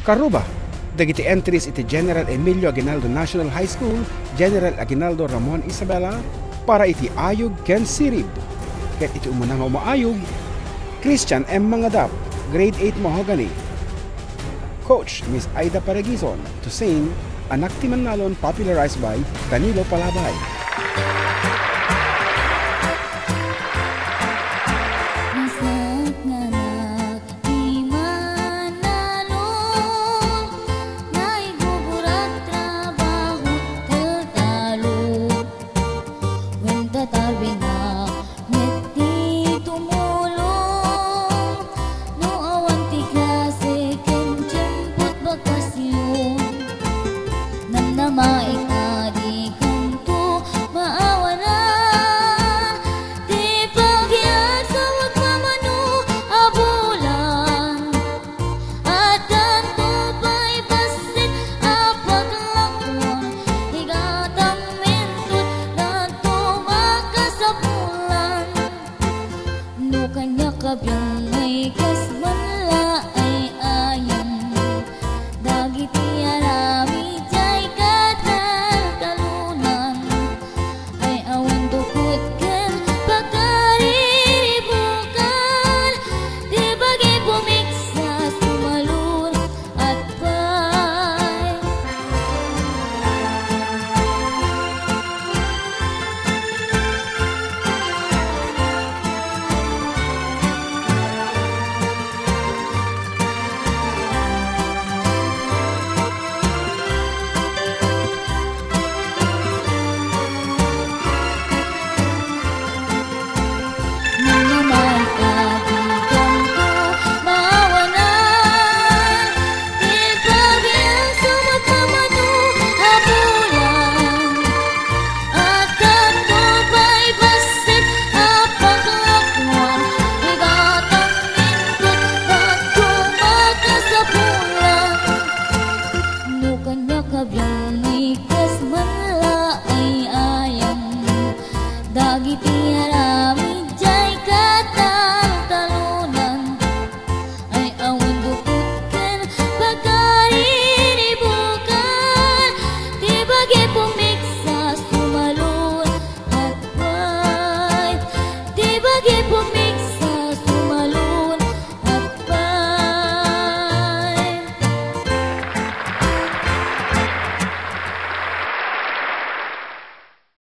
Karuba, dagiti entries iti General Emilio Aguinaldo National High School, General Aguinaldo Ramon Isabela, para iti ayog ken sirib. Ket iti umunang umaayog, Christian M. Mangadap, Grade 8 Mahogany. Coach Miss Aida Paregizon to sing Anak Ti Manalon popularized by Danilo Palabay.